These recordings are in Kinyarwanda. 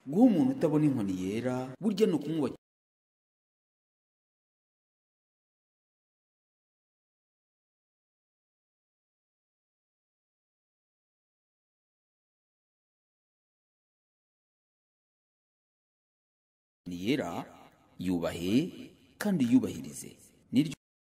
guha umuntu utabona inkoni yera burya no kumwubakira yera yubahe kandi yubahirize niryo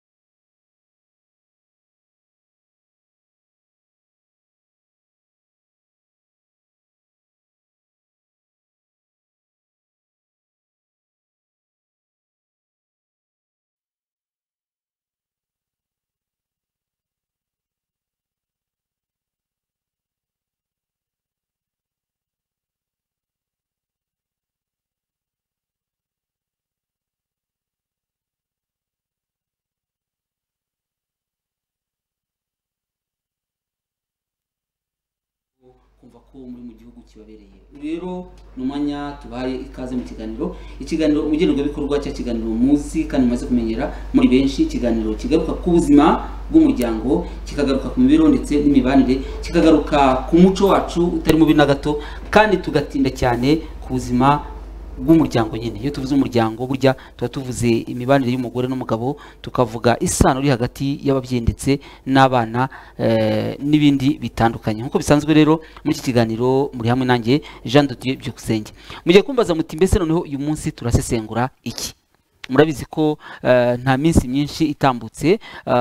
kumva ko muri mu gihugu kibabereye. Rero numanya tubaye ikaze mu ikiganiro umugenerwa bikorwa cya kiganiro muzi kandi maze kumenyera muri benshi, ikiganiro kigaruka ku buzima bw'umuryango, kikagaruka ku mibero ndetse n'imibanire, kikagaruka ku muco wacu utari mubi na gato, kandi tugatinda cyane ku buzima bw'umuryango nyine. Iyo tuvuze umuryango burya tuba tuvuze imibanire y'umugore n'umugabo, tukavuga isano iri hagati y'ababyeyi ndetse n'abana n'ibindi bitandukanye. Nkuko bisanzwe rero muri iki kiganiro muri hamwe nanjye Jean de Dieu Byukusenge. Mugiye kumbaza muti mbese noneho uyu munsi turasesengura iki? Murabizi ko nta minsi myinshi itambutse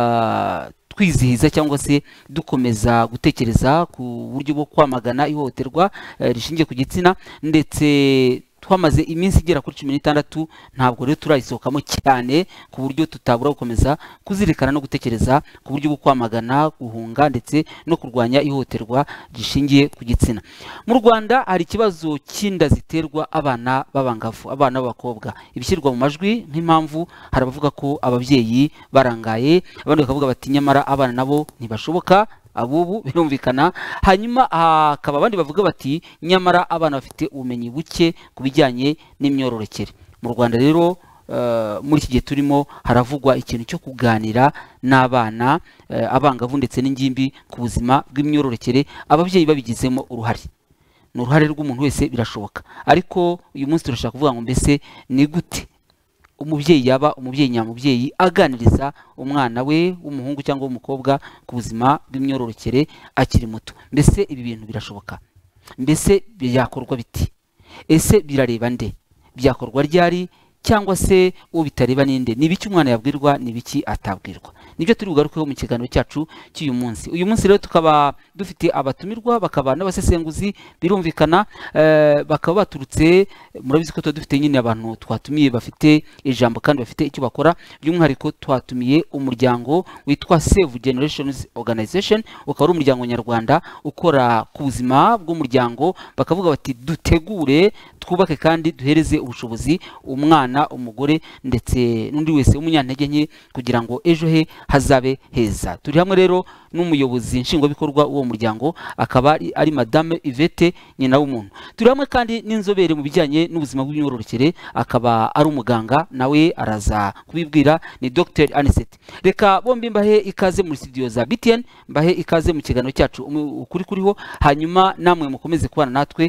twizihiza cyangwa se dukomeza gutekereza ku buryo bwo kwamagana ihohoterwa rishingiye ku gitsina, ndetse twamaze iminsi igera kuri 16, ntabwo rero turayisohokamo cyane ku buryo tutabura gukomeza kuzirikana no gutekereza ku buryo bwo kwamagana, guhunga ndetse no kurwanya ihohoterwa rishingiye ku gitsina. Mu Rwanda hari ikibazo cy'inda ziterwa abana b'abangavu, abana b'abakobwa. Ibishyirwa mu majwi nk'impamvu, hari abavuga ko ababyeyi barangaye, abandi bakavuga bati nyamara abana nabo ntibashoboka, abubu birumvikana. Hanyuma hakaba abandi bavuga bati nyamara abana bafite ubumenyi buke ku bijyanye n'imyororokere. Mu Rwanda rero muri iki gihe turimo haravugwa ikintu cyo kuganira n'abana, abangavu ndetse n'ingimbi ku buzima bw'imyororokere, ababyeyi babigizemo uruhare. Ni uruhare rw'umuntu wese, birashoboka. Ariko uyu munsi turashaka kuvuga ngo mbese ni gute umubyeyi yaba umubyeyi nyamubyeyi aganiriza umwana we w'umuhungu cyangwa w'umukobwa ku buzima bw'imyororokere akiri muto? Mbese ibi bintu birashoboka? Mbese byakorwa biti? Ese birareba nde? Byakorwa ryari? Cyangwa se uwo bitareba ninde? Ni biki umwana yabwirwa, ni biki atabwirwa? Nibyo turi bugarukeho mu kiganiro cyacu cy'uyu munsi. Uyu munsi rero tukaba dufite abatumirwa, bakaba n'abasesenguzi, birumvikana, bakaba baturutse, murabizi ko dufite nyine abantu twatumiye bafite ijambo kandi bafite icyo bakora. By'umwihariko twatumiye umuryango witwa Save Generations Organization, ukaba ari umuryango nyarwanda ukora ku buzima bw'umuryango. Bakavuga bati dutegure, twubake kandi duhereze ubushobozi umwana, umugore ndetse n'undi wese w'umunyantege nke kugira ngo ejo he hazabe heza. Turi hamwe rero n'umuyobozi nshingwabikorwa w'uwo muryango, akaba ari Madame Yvette nyina w'umuntu. Turi hamwe kandi n'inzobere mu bijyanye n'ubuzima bw'imyororokere, akaba ari umuganga, nawe araza kubibwira, ni Dr Anicet. Reka bombi mbahe ikaze muri studio za BTN, mbahe ikaze mu kiganiro cyacu ukuri kuriho, hanyuma namwe mukomeze kubana natwe.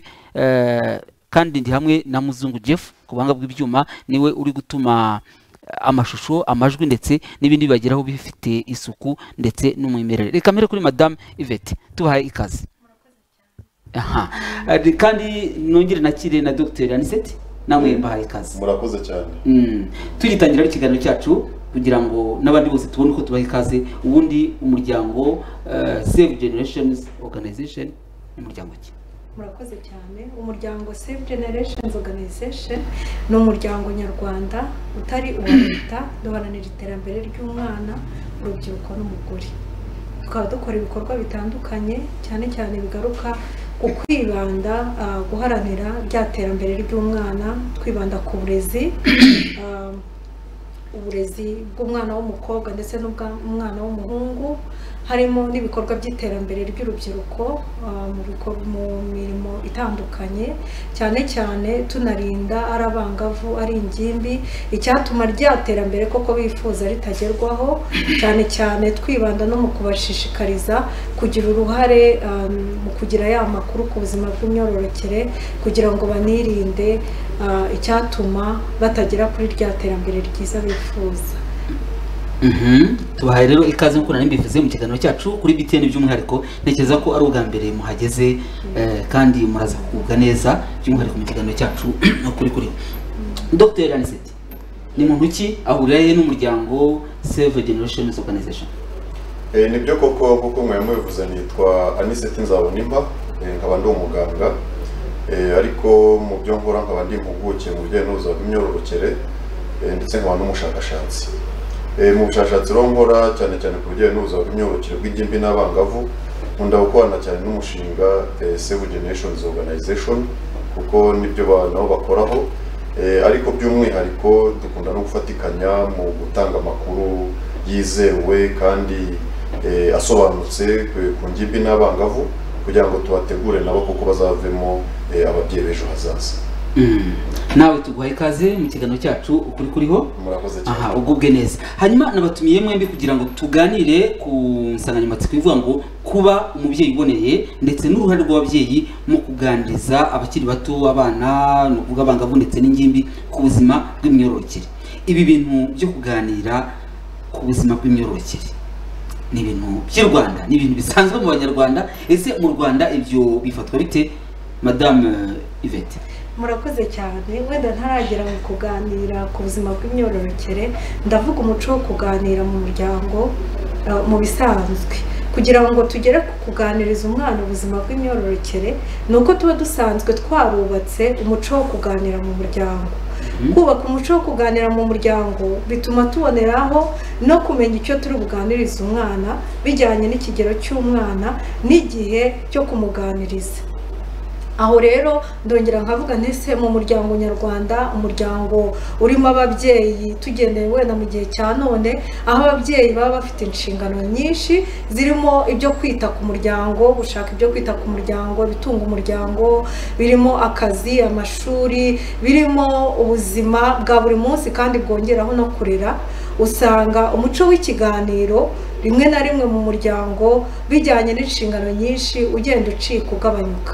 Kandi ndi hamwe na Muzungu Jeff ku buhanga bw'ibyuma, niwe uri gutuma amashusho, amajwi ndetse n'ibindi bibageraho bifite isuku ndetse n'umwimerere. Reka mbere kuri Madame Yvette, tubahaye ikaze. Kandi nongere nakire na Dr Anicet, namwe mbahaye ikaze. Murakoze cyane. Tugitangira ikiganiro cyacu kugira ngo n'abandi bose tubone uko tubaha ikaze. Ubundi umuryango Save Generations Organization, umuryango ki? Murakoze cyane. Umuryango Save Generations Organization ni umuryango nyarwanda utari uwa leta, duharanira iterambere ry'umwana, urubyiruko n'umugore. Tukaba dukora ibikorwa bitandukanye, cyane cyane bigaruka ku kwibanda guharanira rya terambere ry'umwana, twibanda ku burezi, uburezi bw'umwana w'umukobwa ndetse n'umwana w'umuhungu, harimo n'ibikorwa by'iterambere ry'urubyiruko mu mirimo itandukanye, cyane cyane tunarinda ari abangavu ari ingimbi, icyatuma rya terambere koko bifuza ritagerwaho, cyane cyane twibanda no mu kubashishikariza kugira uruhare mu kugira ya makuru ku buzima bw'imyororokere kugira ngo banirinde icyatuma batagera kuri rya terambere ryiza bifuza. Tubahaye rero ikaze nk'uko nari mbivuze mu kiganiro cyacu kuri BTN by'umwihariko, ntekereza ko ari ubwa mbere muhageze kandi muraza kugubwa neza by'umwihariko mu kiganiro cyacu kuri Dr. Anicet ni muntu ki ahuriye n'umuryango Save Generations Organization? Nibyo koko kuko mwamubivuze, nitwa Anicet Nzabonimba, nkaba ndi umuganga ariko mu byo nkora nkaba ndi impuguke mu bijyanye n'ubuzima bw'imyororokere ndetse nkaba n'umushakashatsi. Mu bushakashatsi rero nkora cyane cyane ku bijyanye n'ubuzima bw'imyororokere bw'ingimbi n'abangavu, nkunda gukorana cyane n'umushinga Save Generations Organization kuko nibyo nabo bakoraho, ariko by'umwihariko dukunda no gufatikanya mu gutanga amakuru yizewe kandi asobanutse ku ngimbi n'abangavu kugira ngo tubategure nabo kuko bazavemo ababyeyi b'ejo hazaza. Nawe tuguhaye ikaze mu kiganiro cyacu kuriho. Murakoze cyane. Ugubwe neza. Hanyuma nabatumiye mwembi kugira ngo tuganire ku nsanganyamatsiko ivuga ngo kuba umubyeyi uboneye ndetse n'uruhare rw'ababyeyi mu kuganiriza abakiri bato, abana, no kuvuga abangavu ndetse n'ingimbi ku buzima bw'imyororokere. Ibi bintu byo kuganira ku buzima bw'imyororokere ni ibintu by'u Rwanda, ni ibintu bisanzwe mu Banyarwanda. Ese mu Rwanda ibyo bifatwa bite, Madame Yvette? Murakoze cyane. Wenda ntaragera mu kuganira ku buzima bw'imyororokere, ndavuga umuco wo kuganira mu muryango mu bisanzwe. Kugira ngo tugere ku kuganiriza umwana ubuzima bw'imyororokere, nuko tuba dusanzwe twarubatse umuco wo kuganira mu muryango. Kubaka umuco wo kuganira mu muryango bituma tuboneraho no kumenya icyo turi buganiriza umwana bijyanye n'ikigero cy'umwana n'igihe cyo kumuganiriza. Aho rero ndongera nkavuga ntese mu muryango nyarwanda, umuryango urimo ababyeyi tugendeye wenda mu gihe cya none, aho ababyeyi baba bafite inshingano nyinshi zirimo ibyo kwita ku muryango, gushaka ibyo kwita ku muryango, bitunga umuryango, birimo akazi, amashuri, birimo ubuzima bwa buri munsi kandi bwongeraho no kurera. Usanga umuco w'ikiganiro rimwe na rimwe mu muryango bijyanye n'inshingano nyinshi ugenda ucika ugabanyuka.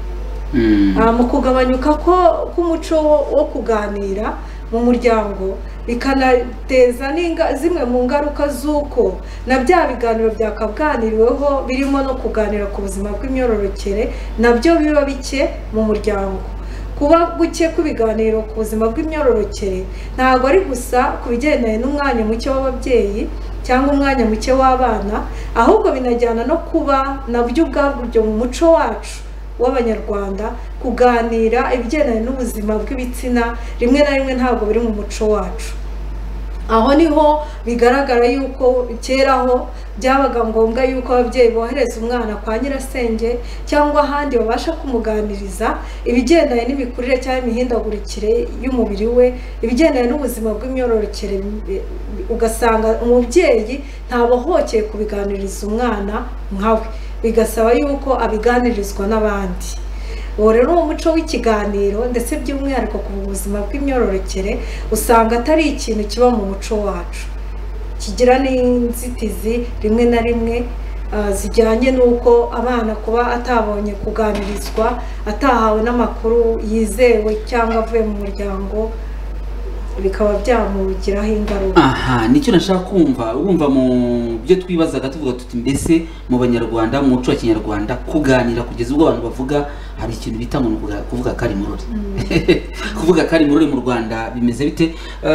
Mu kugabanyuka k'umuco wo kuganira mu muryango bikanateza zimwe mu ngaruka z'uko na bya biganiro byakaganiriweho birimo no kuganira ku buzima bw'imyororokere nabyo biba bike mu muryango. Kuba guke kw'ibiganiro ku buzima bw'imyororokere ntabwo ari gusa ku bigendanye n'umwanya muke w'ababyeyi cyangwa umwanya muke w'abana, ahubwo binajyana no kuba nabyo ubwabyo mu muco wacu w'Abanyarwanda kuganira ibigendanye n'ubuzima bw'ibitsina rimwe na rimwe ntabwo biri mu muco wacu. Aho niho bigaragara yuko keraho byabaga ngombwa yuko ababyeyi bohereza umwana kwa nyirasenge cyangwa ahandi babasha kumuganiriza ibigendanye n'imikurire cyangwa imihindagurikire y'umubiri we, ibigendanye n'ubuzima bw'imyororokere. Ugasanga umubyeyi ntabohokeye kubiganiriza umwana nkawe, bigasaba yuko abiganirizwa n'abandi. Uwo rero umuco w'ikiganiro ndetse by'umwihariko ku buzima bw'imyororokere usanga atari ikintu kiba mu muco wacu, kigira n'inzitizi rimwe na rimwe zijyanye n'uko abana kuba atabonye kuganirizwa, atahawe n'amakuru yizewe cyangwa avuye mu muryango, bikaba byamugiraho ingaruka. Nicyo nashaka kumva. Urumva mu byo twibazaga tuvuga tuti mbese mu Banyarwanda, mu muco wa Kinyarwanda kuganira kugeza ubwo abantu bavuga hari ikintu bita ngo kuvuga kari murori. Kuvuga kari murori mu Rwanda bimeze bite?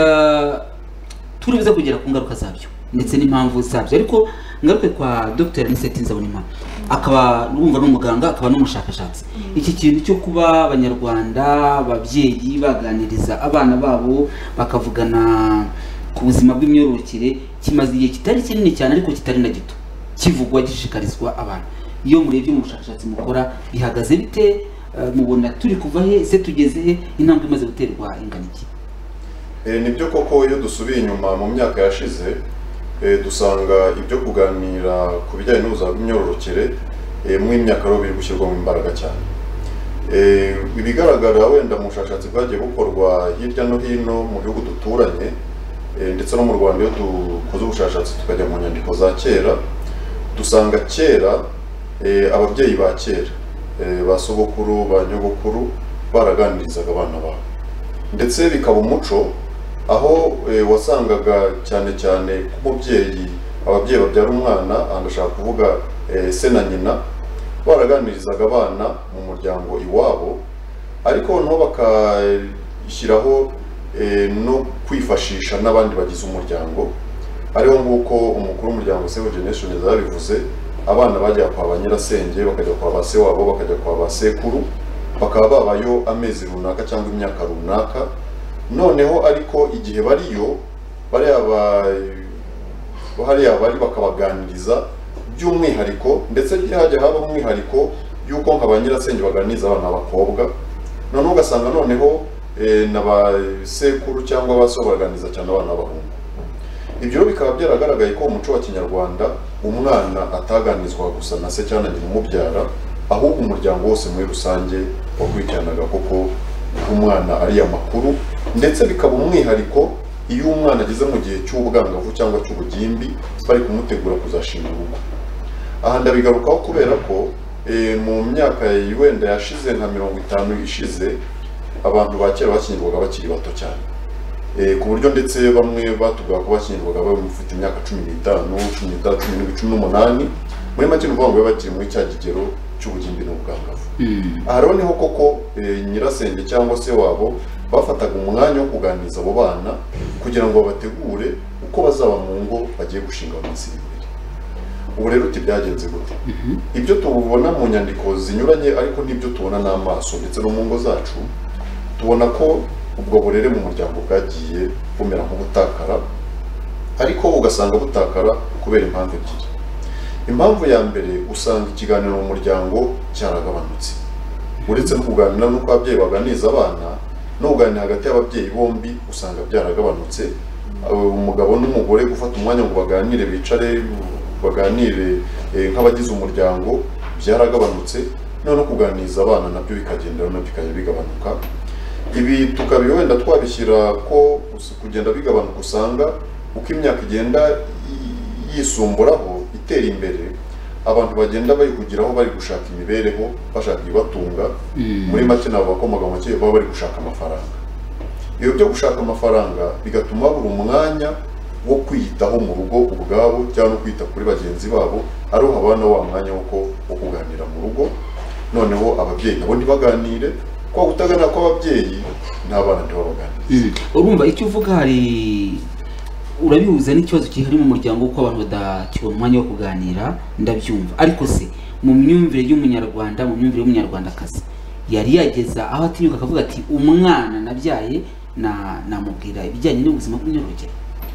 Turibuze kugera ku ngaruka zabyo ndetse n'impamvu zabyo, ariko ngaruke kwa Dr. Anicet Nzabonimpa, akaba n'umva n'umuganga akaba n'umushakashatsi. Iki kintu cyo kuba Abanyarwanda ababyeyi baganiriza abana babo bakavugana ku buzima bw'imyororokere kimaze igihe kitari kinini cyane ariko kitari na gito kivugwa gishishikarizwa abantu. Iyo murebye mu bushakashatsi mukora bihagaze bite? Mubona turi kuva he, se tugeze he, intambwe imaze guterwa ingana iki? Nibyo koko iyo dusubiye inyuma mu myaka yashize dusanga ibyo kuganira ku bijyanye n'ubuzima bw'imyororokere mu imyaka rero biri gushyirwamo imbaraga cyane. Ibigaragara wenda mu bushakashatsi bwagiye bukorwa hirya no hino mu bihugu duturanye ndetse no mu Rwanda, iyo dukoze ubushakashatsi tukajya mu nyandiko za kera, dusanga kera ababyeyi ba kera ba sogokuru ba nyogokuru baraganirizaga abana babo, ndetse bikaba umuco, aho wasangaga cyane cyane ababyeyi babyara umwana, ndashaka kuvuga se na nyina, baraganirizaga abana mu muryango iwabo, ariko noneho bakashyiraho no kwifashisha n'abandi bagize umuryango, ariho nguko umukuru w'umuryango Save Generation yabivuze, abana bajya kwa ba nyirasenge, bakajya kwa ba se wabo, bakajya kwa ba sekuru, bakaba babayo amezi runaka cyangwa imyaka runaka. Noneho ariko igihe bariyo hariya bari bakabaganiriza by'umwihariko, ndetse hajya haba umwihariko y'uko nka ba nyirasenge baganiriza abana b'abakobwa, noneho ugasanga noneho na ba sekuru cyangwa ba so baganiriza cyane abana b'abahungu. Ibyo bikaba byaragaragaye ko umuco wa Kinyarwanda umwana ataganizwa gusa na se cyangwa nyina umubyara, ahubwo umuryango wose muri rusange wakurikiranaga koko umwana ari amakuru, ndetse bikaba umwihariko iyo umwana ageze mu gihe cy'ubwangavu cyangwa cy'ubugimbi bari kumutegura kuzashinga urugo. Aha ndabigarukaho kubera ko mu myaka wenda yashize nka 50 ishize, abantu ba kera bakingirwaga bakiri bato cyane, ku buryo ndetse bamwe batugaga ko bakingirwaga bafite imyaka 15, 18, muri make n'uvuga ngo bakiri muri cya kigero cy'ubugimbi n'ubwangavu. Aha rero niho koko nyirasenge cyangwa se wabo bafataga umwanya wo kuganiriza abo bana kugira ngo babategure uko bazaba mu ngo bagiye gushinga mu minsi iri imbere. Ubu rero uti byagenze gute? Ibyo tubona mu nyandiko zinyuranye ariko n'ibyo tubona n'amaso ndetse no mu ngo zacu, tubona ko ubwo burere mu muryango bwagiye bumera nk'ubutakara, ariko ugasanga butakara kubera impamvu ebyiri. Impamvu ya mbere, usanga ikiganiro mu muryango cyaragabanutse, uretse no kuganira n'uko ababyeyi baganiriza abana, no kuganira hagati y'ababyeyi bombi usanga byaragabanutse. Umugabo n'umugore gufata umwanya ngo baganire, bicare baganire nk'abagize umuryango byaragabanutse, no kuganiriza abana nabyo bikagendera nabyo bikajya bigabanuka. Ibi tukabi wenda twabishyira ko kugenda bigabanuka, usanga uko imyaka igenda yisumburaho itera imbere, abantu bagenda bayihugiraho bari gushaka imibereho, bashaka ibibatunga. Muri make nabo bakomaga mu cyo baba bari gushaka amafaranga. Iyo byo gushaka amafaranga bigatuma babura umwanya wo kwiyitaho mu rugo ubwabo cyangwa no kwita kuri bagenzi babo, ariho habana wa mwanya wo kuganira mu rugo. Noneho ababyeyi nabo ntibaganire, ko gutaganira kw'ababyeyi n'abana ntibabaganire. Urumva icyo uvuga, hari urabihuza n'ikibazo kihari mu muryango ko abantu badakibona umwanya wo kuganira, ndabyumva. Ariko se mu myumvire y'umunyarwanda, mu myumvire y'umunyarwandakazi, yari yageza aho atinyuka akavuga ati umwana nabyaye namubwira ibijyanye n'ubuzima bw'imyororokere?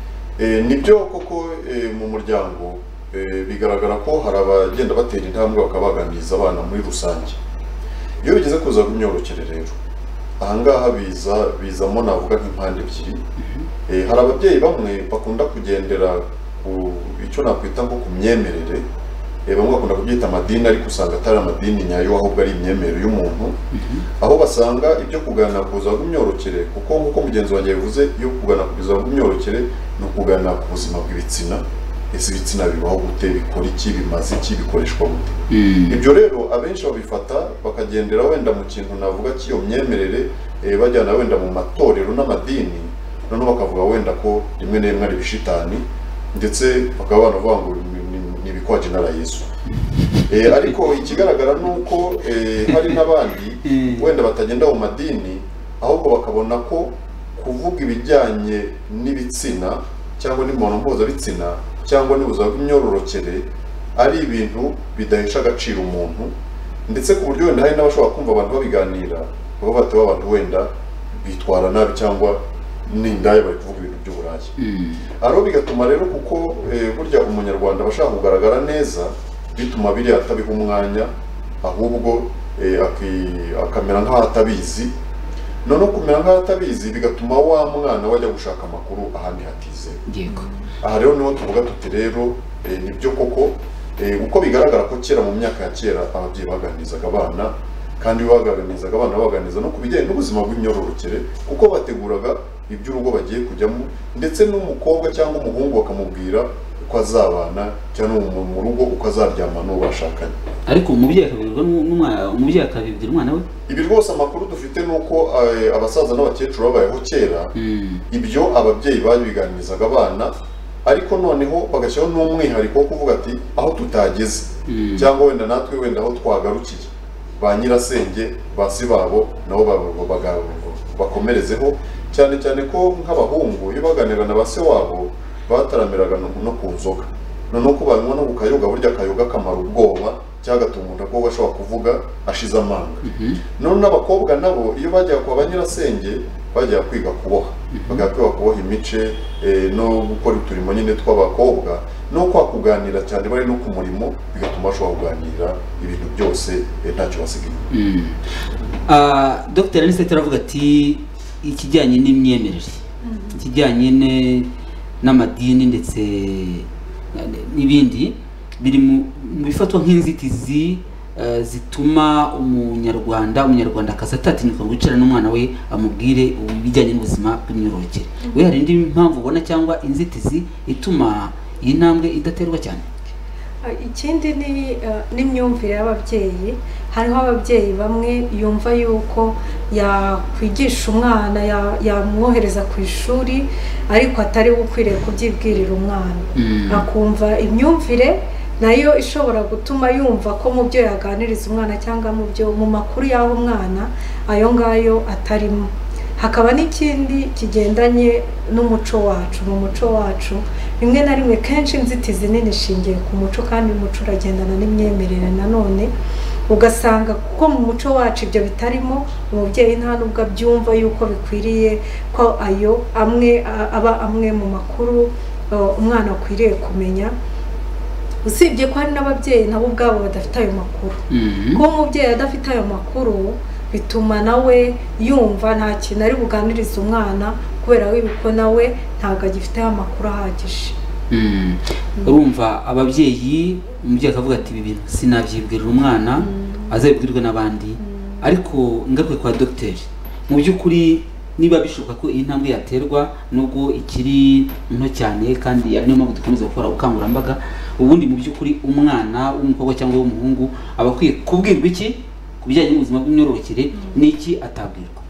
Nibyo koko mu muryango bigaragara ko hari abagenda batera intambwe bakabaganiriza abana muri rusange. Iyo bigeze kuza imyororokere rero, ahangaha bizamo navuga nk'impande ebyiri. Hari ababyeyi bamwe bakunda kugendera ku icyo nakwita nko ku myemerere, bamwe bakunda kubyita amadini, ariko usanga atari amadini nyayo, ahubwo ari imyemerere y'umuntu, aho basanga ibyo kuganira ku buzima bw'imyororokere, kuko nk'uko mugenzi wanjye yavuze, iyo kuganira ku buzima bw'imyororokere ni ukuganira ku buzima bw'ibitsina. Ese ibitsina bibaho gute, bikora iki, bimaze iki, bikoreshwa gute? Ibyo rero abenshi babifata bakagendera wenda mu kintu navuga cy'iyo myemerere, bajyana wenda mu matorero n'amadini, noneho bakavuga wenda ko rimwe na rimwe ari ibishitani, ndetse bakaba banavuga ngo ni ibikwaje na Yesu. Ariko ikigaragara nuko hari n'abandi wenda batagenda mu madini, ahubwo bakabona ko kuvuga ibijyanye n'ibitsina cyangwa n'imibonano mpuzabitsina cyangwa n'ubuzima bw'imyororokere ari ibintu bidahesha agaciro umuntu, ndetse ku buryo wenda hari n'abashobora kumva abantu babiganira baba batawe abantu wenda bitwara nabi cyangwa n'indaya bari kuvuga ibintu by'uburaya. Aro bigatuma rero, kuko burya umunyarwanda bashaka kugaragara neza, bituma biri atabiha umwanya, ahubwo akamera nk'aho atabizi, none kumera nk'atabizi bigatuma wa mwana wajya gushaka amakuru ahandi hatizewe. yego Aha rero niho tuvuga tuti rero nibyo koko uko bigaragara ko kera mu myaka ya kera ababyeyi baganirizaga abana, kandi baganirizaga abana baganiriza no ku bijyanye n'ubuzima bw'imyororokere, kuko bateguraga iby'urugo bagiye kujyamo, ndetse n'umukobwa cyangwa umuhungu bakamubwira uko azabana cyangwa mu rugo uko azaryama n'uwo bashakanye. ariko umubyeyi akabibwira umwana we. Ibi rwose amakuru dufite ni uko abasaza n'abakecuru babayeho kera, ibyo ababyeyi babiganirizaga abana, ariko noneho bagashyiraho n'umwihariko wo kuvuga ati aho tutageze cyangwa wenda natwe wenda aho twagarukiye, ba nyirasenge ba se babo nabo bakomerezeho, cyane cyane ko nk'abahungu iyo baganira na ba se wabo bataramiraga no ku nzoga, noneho ko banywa no ku kayoga, burya akayoga kamara ubwoba cyangwa gatuma umuntu akobwa ashobora kuvuga ashize amanga. None n'abakobwa nabo iyo bajyaga kwa ba nyirasenge bajya kwiga kuboha, bagakwiye kuboha imice no gukora uturimo nyine tw'abakobwa, no kwa kuganira cyane bari no ku murimo, bigatuma bashobora kuganira ibintu byose ntacyo basigaye. Dr. Anicet aravuga ati ikijyanye n'imyemerere, ikijyanye n'amadini ndetse n'ibindi biri mu bifatwa nk'inzitizi zituma umunyarwandakazi atatinyuka ngo yicarane n'umwana we amubwire ibijyanye n'ubuzima bw'imyororokere. We hari indi mpamvu ubona cyangwa inzitizi ituma iyi ntambwe idaterwa cyane? Ikindi n'imyumvire y'ababyeyi. Hariho ababyeyi bamwe yumva yuko yakwigisha umwana, yamwohereza ku ishuri, ariko atari ukwiriye kubyibwirira umwana, akumva imyumvire nayo ishobora gutuma yumva ko mu byo yaganiriza umwana cyangwa mu makuru y'aho umwana ayo ngayo atarimo. Hakaba n'ikindi kigendanye n'umuco wacu. Mu muco wacu rimwe na rimwe kenshi inzitizi nini ishingiye ku muco, kandi umuco uragendana n'imyemerere nanone, ugasanga kuko mu muco wacu ibyo bitarimo, umubyeyi nta nubwo abyumva yuko bikwiriye ko ayo aba amwe mu makuru umwana akwiriye kumenya. Usibye ko hari n'ababyeyi nabo ubwabo badafite ayo makuru. Kuba umubyeyi adafite ayo makuru bituma nawe yumva nta kintu ari buganirize umwana, kubera ko nawe ntabwo agifite amakuru ahagije. Urumva ababyeyi, umubyeyi akavuga ati ibi bintu sinabyibwirira umwana, azabibwirwe n'abandi. Ariko ngaruke kwa dogiteri, mu by'ukuri niba bishoboka ko iyi ntambwe yaterwa nubwo ikiri nto cyane, kandi ari niyo mpamvu dukomeza gukora ubukangurambaga, ubundi mu by'ukuri umwana w'umukobwa cyangwa w'umuhungu aba akwiye kubwirwa iki ku bijyanye n'ubuzima bw'imyororokere, n'iki atabwirwa?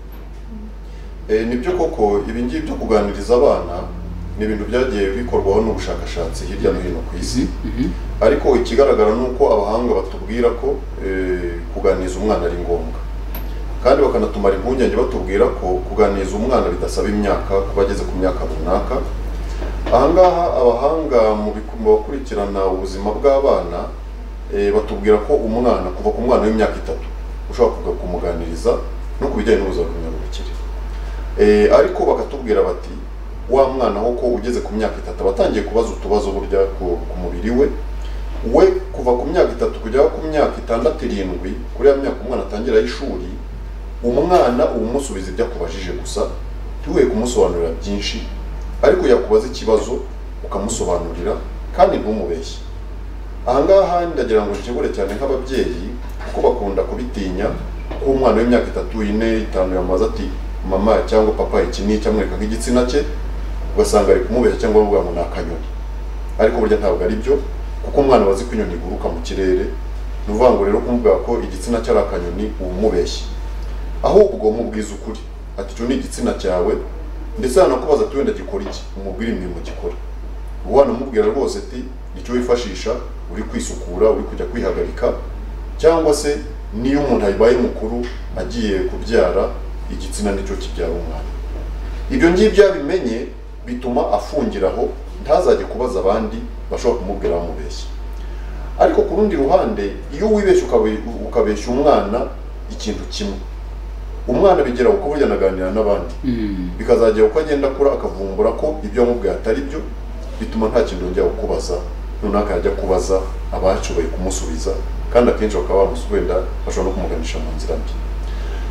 Nibyo koko ibi ngibi byo kuganiriza abana ni ibintu byagiye bikorwaho n'ubushakashatsi hirya no hino ku isi, ariko ikigaragara ni uko abahanga batubwira ko kuganiriza umwana ari ngombwa, kandi bakanatumara impungenge batubwira ko kuganiriza umwana bidasaba imyaka, kuba ageze ku myaka runaka. Ahangaha abahanga mu bakurikirana ubuzima bw'abana batubwira ko umwana kuva ku mwana w'imyaka 3 ushobora kumuganiriza no ku bijyanye n'ubuzima bw'imyororokere, ariko bakatubwira bati wa mwana ho ko ugeze ku myaka 3 batangiye kubaza utubazo burya ku mubiri we kuva ku myaka 3 kujya ku myaka 6-7 kuri ya myaka umwana atangira y'ishuri, umwana umusubiza ibyo akubajije gusa, ntiwe kumusobanurira byinshi, ariko yakubaza ikibazo ukamusobanurira kandi ntumubeshye. Ahangaha ndagira ngo nkebure cyane nk'ababyeyi, kuko bakunda kubitinya ko umwana w'imyaka 3, 4, 5 yamaze ati mama cyangwa papa iki ni cyamwereka nk'igitsina cye, ugasanga ari kumubeshya cyangwa avuga ngo ni akanyoni, ariko burya ntabwo ari byo, kuko umwana bazi ko inyoni iguruka mu kirere. Ni ukuvuga ngo rero kumubwira ko igitsina cye ari akanyoni umubeshye, ahubwo mubwiza ukuri ati cyo ni igitsina cyawe, ndetse anakubaza ati wenda gikora iki, umubwira imirimo gikora. Ubwana mubwira rwose ati nicyo wifashisha uri kwisukura, uri kujya kwihagarika, cyangwa se niyo umuntu ayibaye mukuru agiye kubyara, igitsina nicyo kibyara umwana. Ibyo ngibyo yabimenye bituma afungiraho, ntazajye kubaza abandi bashobora kumubwira bamubeshya. Ariko ku rundi ruhande, iyo wibeshye ukabeshya umwana ikintu kimwe, umwana bigera uko burya naganira n'abandi, bikazagera uko agenda akura akavumbura ko ibyo amubwiye atari byo, bituma nta kintu njya kukubaza, runaka yajya kubaza abashoboye kumusubiza, kandi akenshi bakaba bamusubenda bashobora no kumuganisha mu nzira mbi.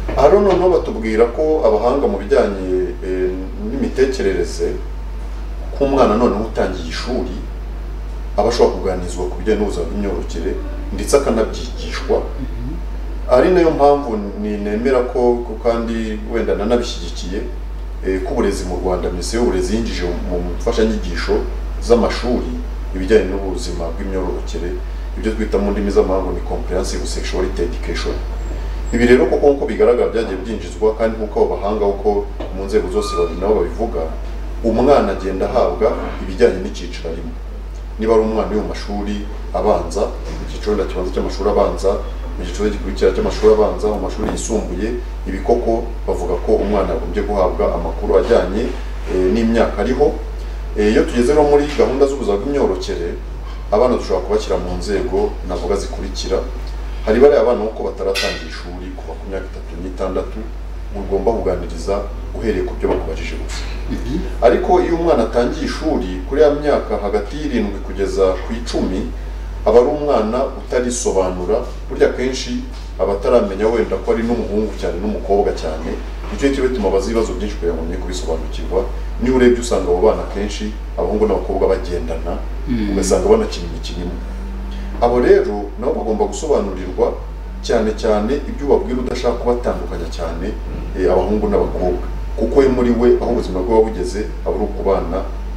hano noneho batubwira ko abahanga mu bijyanye n'imitekerereze ko umwana noneho utangiye ishuri aba ashobora kuganirizwa ku bijyanye n'ubuzima bw'imyororokere ndetse akanabyigishwa. Ari nayo mpamvu nemera ko kandi wenda nanabishyigikiye ko uburezi mu Rwanda Minisiteri y'Uburezi yinjije mu mfashanyigisho z'amashuri ibijyanye n'ubuzima bw'imyororokere, ibyo twita mu ndimi z'amahanga ni comprehensive sexuality education. Ibi rero koko nko bigaragara byagiye byinjizwa kandi nkuko abo bahanga uko mu nzego zose nabo babivuga, umwana agenda ahabwa ibijyanye n'icyiciro arimo. Niba ari umwana wo mu mashuri abanza, mu cyiciro kibanza cy'amashuri abanza, mu cyiciro gikurikira cy'amashuri abanza, mu mashuri yisumbuye, ibi koko bavuga ko umwana agombye guhabwa amakuru ajyanye n'imyaka ariho. Iyo tugeze no muri gahunda z'ubuzima bw'imyororokere, abana dushobora kubashyira mu nzego navuga zikurikira. Hari bariya abana uko bataratangira ishuri kuva ku myaka 3 n'itandatu, ugomba kuganiriza uhereye ku byo bakubajije gusa. Ariko iyo umwana atangiye ishuri kuri ya myaka hagati y'7 kugeza ku 10, aba ari umwana utarisobanura, burya kenshi abataramenya wenda ko ari n'umuhungu cyane n'umukobwa cyane, icyo cyo bituma bazi ibibazo byinshi kugira ngo kubisobanukirwa. Niba urebye usanga abo bana kenshi abahungu n'abakobwa bagendana, ugasanga banakina imikino imwe. Abo rero nabo bagomba gusobanurirwa cyane cyane ibyo babwira udashaka kubatandukanya cyane abahungu n'abakobwa, kuko muri we aho ubuzima bwe bugeze aba ari ukubana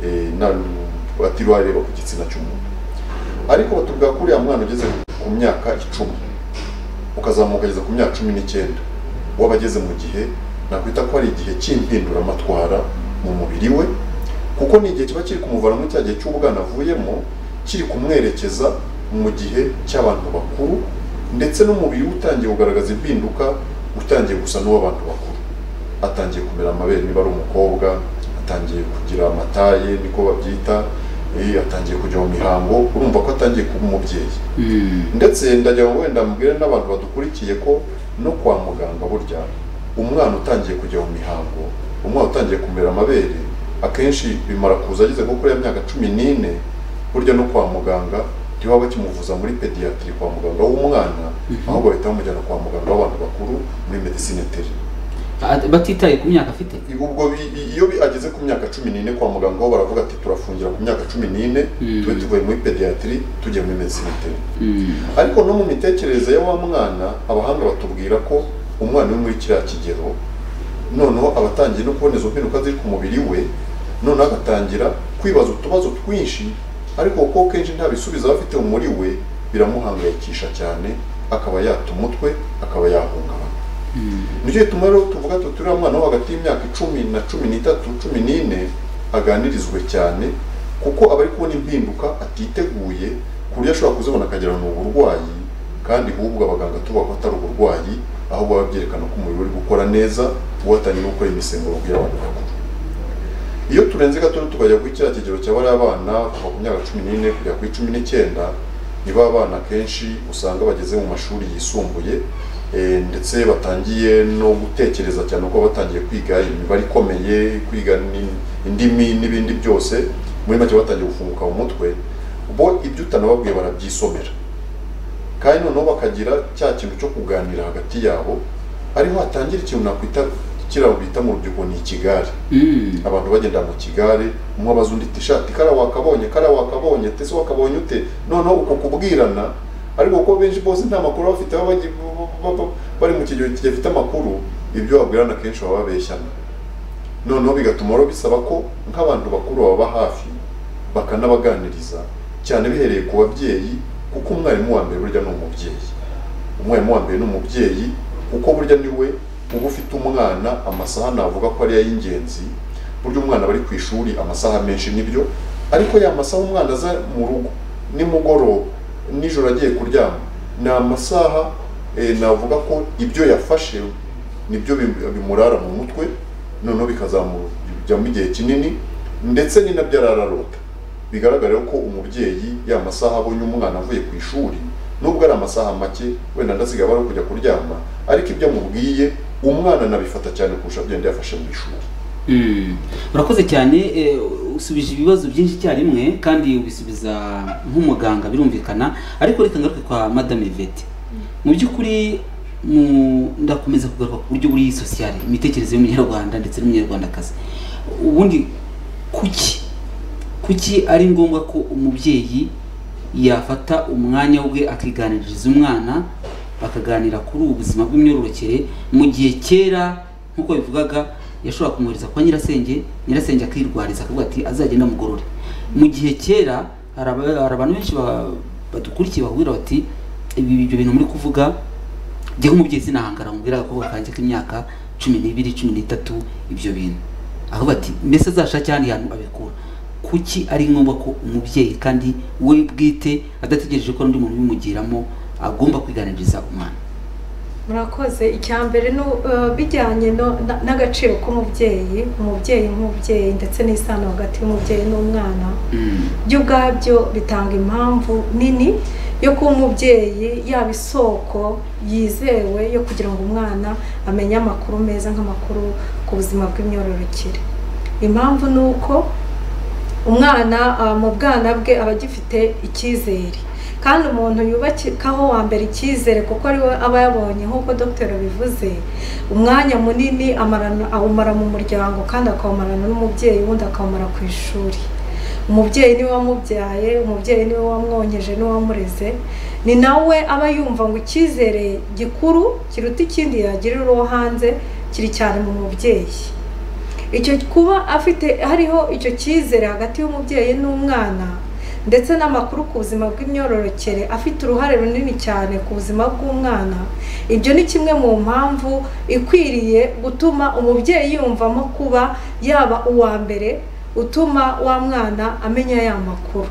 batirwareba ku gitsina cy'umuntu. Ariko batubwira ko uriya mwana ugeze ku myaka 10 ukazamuka ageze ku myaka 19, waba ageze mu gihe nakwita ko ari igihe cy'impinduramatwara mu mubiri we, kuko ni igihe kiba kiri kumuvana mu cyagihe cy'ubwana avuyemo, kiri kumwerekeza mu gihe cy'abantu bakuru, ndetse n'umubiri utangiye kugaragaza impinduka, utangiye gusa n'uw'abantu bakuru. Atangiye kumera amabere niba ari umukobwa, atangiye kugira amataye niko babyita, atangiye kujya mu mihango, urumva ko atangiye kuba umubyeyi. Ndetse ndagira ngo wenda mbwire n'abantu badukurikiye ko no kwa muganga burya umwana utangiye kujya mu mihango, umwana utangiye kumera amabere, akenshi bimara kuza ageze nko kuri ya myaka 14, burya no kwa muganga ntibaba bakimuvuza muri pediatri kwa muganga w'umwana, ahubwo bahita bamujyana kwa muganga w'abantu bakuru muri medicine interne. Batitaye ku myaka afite. Ubwo iyo ageze ku myaka 14 kwa muganga ho baravuga ati turafungira ku myaka 14, tube tuvuye muri pediatri tujye muri medicine interne. Ariko no mu mitekerereze ya wa mwana, abahanga batubwira ko umwana uri muri kiriya kigero noneho abatangiye no kuboneza impinduka ziri ku mubiri we, noneho agatangira kwibaza utubazo twinshi, ariko kuko kenshi nta bisubizo afite muri we, biramuhangayikisha cyane, akaba yata umutwe, akaba yahungabana. Nicyo gituma rero tuvuga tuti uriya mwana wo hagati y'imyaka 10 na 13, 14 aganirizwe cyane, kuko aba ari kubona impinduka atiteguye, ku buryo ashobora kuzibona akagira n'uburwayi, kandi ahubwo abaganga tuvuga ko atari uburwayi, ahubwo baba byerekana ko umubiri uri gukora neza, watangiye gukora imisemburo y'abantu bakuru. Iyo turenze gato tukajya ku kiriya kigero cy'abari abana kuva ku myaka 14 kujya ku 19, niba abana kenshi usanga bageze mu mashuri yisumbuye, ndetse batangiye no gutekereza cyane uko batangiye kwiga imibare ikomeye, kwiga indimi n'ibindi byose, muri make batangiye gufunguka mu mutwe, bo ibyo utanababwiye barabyisomera. Kandi noneho bakagira cya kintu cyo kuganira hagati yabo, ariho hatangira ikintu nakwita kirabo bita mu rubyiruko ni ikigare. Abantu bagenda mu kigare, umwe abaza undi t-shirt, kara wakabonye, tese wakabonye ute, noneho uko kubwirana, ariko uko benshi bose nta makuru bafite, bari mu kigero gifite amakuru, ibyo babwirana kenshi baba babeshyana. Noneho bigatuma rero bisaba ko nk'abantu bakuru baba hafi bakanabaganiriza cyane bihereye ku babyeyi, kuko umwarimu wa mbere burya ni umubyeyi. Umwarimu wa mbere ni umubyeyi, kuko burya niwe uba ufite umwana amasaha navuga ko ari ay'ingenzi. Burya umwana bari ku ishuri amasaha menshi nibyo, ariko ya masaha umwana aza mu rugo nimugoroba, nijoro agiye kuryama, ni amasaha navuga ko ibyo yafashe nibyo bimurara mu mutwe, noneho bikazamujyamo igihe kinini, ndetse ni nabyo arararota. Bigaragara ko umubyeyi ya masaha abonye umwana avuye ku ishuri, nubwo ari amasaha make wenda ndasiga bari kujya kuryama, ariko ibyo amubwiye umwana nabifata cyane kurusha byenda yafashe mu ishuri. Urakoze cyane, usubije ibibazo byinshi cyarimwe kandi ubisubiza nk'umuganga birumvikana. Ariko reka ngaruke kwa Madame Yvette. Mu by'ukuri ndakomeza kugaruka ku buryo buri sociale imitekerereze y'umunyarwanda ndetse n'umunyarwandakazi. Ubundi kuki ari ngombwa ko umubyeyi yafata umwanya we akiganiriza umwana bakaganira kuri ubu buzima bw'imyororokere, mu gihe kera nk'uko bivugaga yashobora kumwohereza kwa nyirasenge akirwariza akavuga ati azagenda mugorore. Mu gihe kera hari abantu benshi badukurikiye bakubwira bati ibyo bintu muri kuvuga jye nk'umubyeyi sinahangara mubwira agakobwa kanjye k'imyaka 12 13 ibyo bintu, aho bati mbese azashake ahandi hantu abikura. Kuki ari ngombwa ko umubyeyi kandi we bwite adategereje ko undi muntu bimugiramo agomba kwiganiriza umwana? Murakoze. Icyambere no bijyanye n'agaciro k'umubyeyi, nk'umubyeyi ndetse n'isano hagati y'umubyeyi n'umwana, byo ubwabyo bitanga impamvu nini yo kuba umubyeyi yaba isoko yizewe yo kugira ngo umwana amenye amakuru meza nk'amakuru ku buzima bw'imyororokere. Impamvu ni uko umwana mu bwana bwe aba agifite icyizere, kandi umuntu yubakaho wa mbere icyizere kuko ari we aba yabonye, nk'uko dogiteri bivuze, umwanya munini awumara mu muryango kandi akawumarana n'umubyeyi, wundi akawumara ku ishuri. Umubyeyi niwe wamubyaye, umubyeyi niwe wamwonkeje, niwe wamureze, ni nawe aba yumva ngo icyizere gikuru kiruta ikindi yagirira uwo hanze kiri cyane mu mubyeyi. Icyo kuba hariho icyo cyizere hagati y'umubyeyi n'umwana ndetse n'amakuru ku buzima bw'imyororokere afite uruhare runini cyane ku buzima bw'umwana, ibyo ni kimwe mu mpamvu ikwiriye gutuma umubyeyi yumvamo kuba yaba uwa mbere utuma wa mwana amenya ya makuru.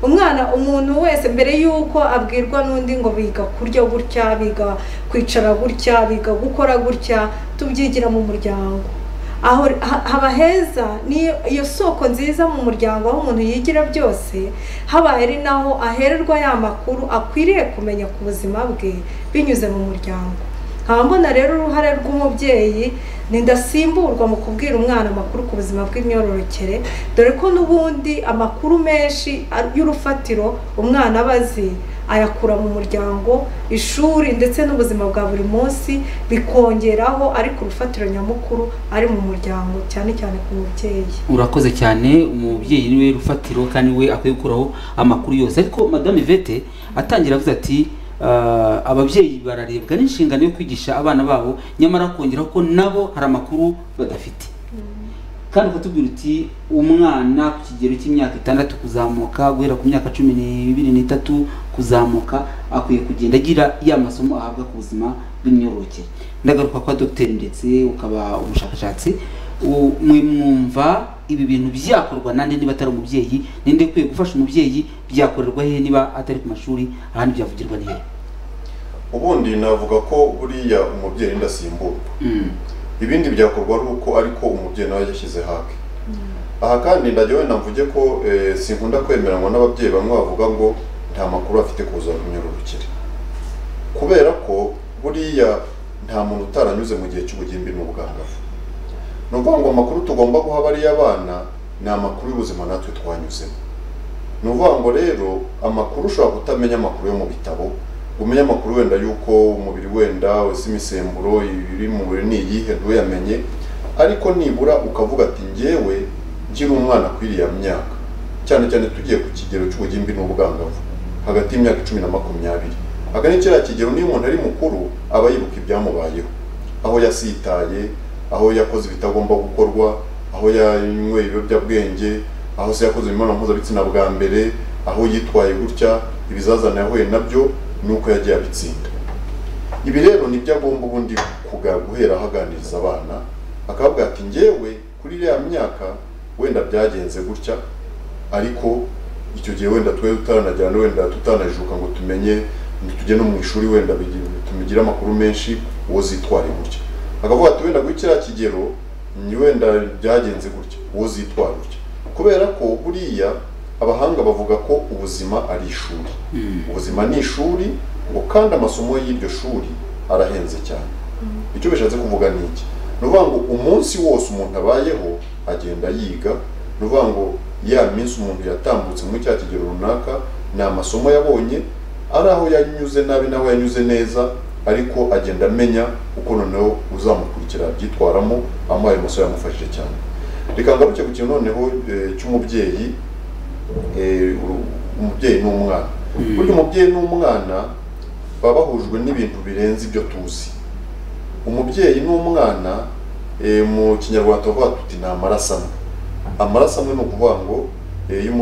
Umuntu wese mbere yuko abwirwa n'undi ngo biga kurya gutya, biga kwicara gutya, biga gukora gutya, tubyigira mu muryango. Aho haba heza, ni iyo soko nziza mu muryango aho umuntu yigira byose, habaye ari naho ahererwa ya makuru akwiriye kumenya ku buzima bwe binyuze mu muryango. Nkaba mbona rero uruhare rw'umubyeyi nindasimburwa mu kubwira umwana amakuru ku buzima bw'imyororokere, dore ko n'ubundi amakuru menshi y'urufatiro umwana abazi ayakura mu muryango, ishuri ndetse n'ubuzima bwa buri munsi bikongeraho, ariko urufatiro nyamukuru ari mu muryango, cyane cyane ku mubyeyi. Urakoze cyane. Umubyeyi niwe rufatiro kandi we akwiye gukuraho amakuru yose. Ariko Madame Yvette atangira avuze ati ababyeyi bararebwa n'inshingano yo kwigisha abana babo, nyamara kongeraho ko nabo hari amakuru badafite. Kandi ukatubwira uti umwana ku kigero cy'imyaka 6 kuzamuka guhera ku myaka 12 n'itatu kuzamuka akwiye kugenda agira ya masomo ahabwa ku buzima bw'imyororokere. Ndagaruka kwa dogiteri ndetse ukaba umushakashatsi, mwumva ibi bintu byakorwa nande niba atari umubyeyi? Ninde kwiye gufasha umubyeyi? Byakorerwa he niba atari ku mashuri? Ahandi byavugirwa ni he? Ubundi navuga ko buriya umubyeyi ndasimburwa. Ibindi byakorwa uko ariko umubyeyi nawe yashyize hake. Aha kandi ndaje wenda mvuge ko sinkunda kwemeranwa n'ababyeyi bamwe bavuga ngo nta makuru afite kuza imyororokere, kubera ko buriya nta muntu utaranyuze mu gihe cy'ubugimbi n'ubwangavu. Ni ukuvuga ngo amakuru tugomba guha bariya abana ni amakuru y'ubuzima natwe twanyuzemo. Ni ukuvuga ngo rero amakuru ushobora kutamenya amakuru yo mu bitabo, umenya amakuru wenda yuko umubiri wenda wese imisemburo iri mu mubiri ni iyihe ntuyamenye, ariko nibura ukavuga ati njyewe ngira umwana kwiriya myaka, cyane cyane tugiye ku kigero cy'ubugimbi n'ubwangavu hagati y'imyaka 10 na 20. Aga ni kiriya kigero niyo umuntu ari mukuru aba yibuka ibyamubayeho, aho yasitaye, aho yakoze bitagomba gukorwa, aho yanyweye ibiyobyabwenge, aho se yakoze imibonano mpuzabitsina bwa mbere, aho yitwaye gutya, ibizazane yahuye nabyo nuko yagiye abitsinda. Ibi rero nibyo agomba ubundi guhera ahaganiriza abana, akavuga ati njyewe kuri iriya myaka wenda byagenze gutya, ariko icyo gihe wenda twe tutanajyana, wenda tutanajuka ngo tumenye, tujye no mu ishuri wenda tumigira amakuru menshi, uwo zitware gutya. Akavuga ati wenda gukira kigero ni wenda byagenze gutya, uwo zitware gutya. Kubera ko buriya abahanga bavuga ko ubuzima ari ishuri. Ubuzima ni ishuri, ngo kandi amasomo y'iryo shuri arahenze cyane. Icyo bishatse kuvuga ni iki? Ni ukuvuga ngo umunsi wose umuntu abayeho agenda yiga. Ni ukuvuga ngo ya minsi umuntu yatambutse muri cya kigero runaka ni amasomo yabonye, ari aho yanyuze nabi naho yanyuze neza, ariko agenda amenya uko noneho uzamukurikira byitwaramo, amuhaye amasomo yamufashije cyane. Reka ngaruke ku kintu noneho cy'umubyeyi, umubyeyi n'umwana. Burya umubyeyi n'umwana baba bahujwe n'ibintu birenze ibyo tuzi. Umubyeyi n'umwana mu kinyarwanda tuvuga tuti ni amaraso amwe. Amaraso amwe ni ukuvuga ngo iyo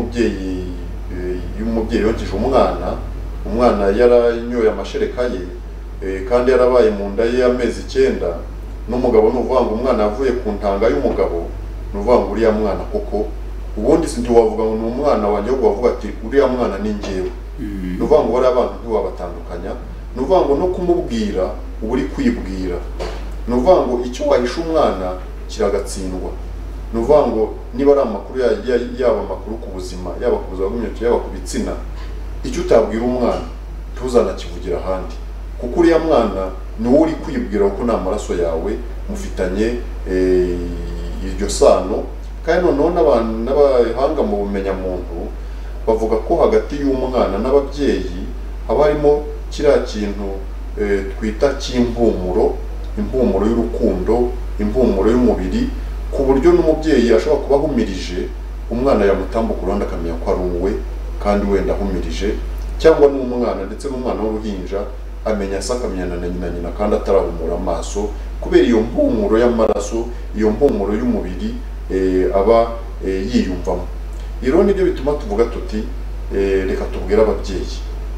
umubyeyi yokeje umwana yaranyoye amashereka ye kandi yarabaye mu nda ye amezi 9, n'umugabo nuvuga ngo umwana yavuye ku ntanga y'umugabo, nuvuga ngo uriya mwana koko ubundi ntiwavuga ngo ni umwana wanjye, ahubwo wavuga ati uriya mwana ni njyewe. Nuvuga ngo bariya bantu ntiwabatandukanya, nuvuga ngo no kumubwira uba uri kwibwira. Nuvuga ngo icyo wahisha umwana kiragatsindwa. Nuvuga ngo niba ari amakuru yaba amakuru ku buzima, yaba ku buzima bw'imyororokere, yaba ku bitsina, icyo utabwira umwana ntuzanakivugira ahandi, kuko uriya mwana ni wowe uri kwibwira ko ni amaraso yawe mufitanye iryo sano. Kandi noneho n'abahanga mu bumenyamuntu bavuga ko hagati y'umwana n'ababyeyi haba harimo kiriya kintu twita cy'impumuro, impumuro y'urukundo, impumuro y'umubiri, ku buryo n'umubyeyi ashobora kuba ahumirije umwana yamutambuka uruhande akamenya ko ari uwe kandi wenda ahumirije, cyangwa n'umwana ndetse n'umwana w'uruhinja amenya asa akamenya na nyina kandi atarahumura amaso, kubera iyo mpumuro y'amaraso, iyo mpumuro y'umubiri aba yiyumvamo. Rero nibyo bituma tuvuga tuti reka tubwire ababyeyi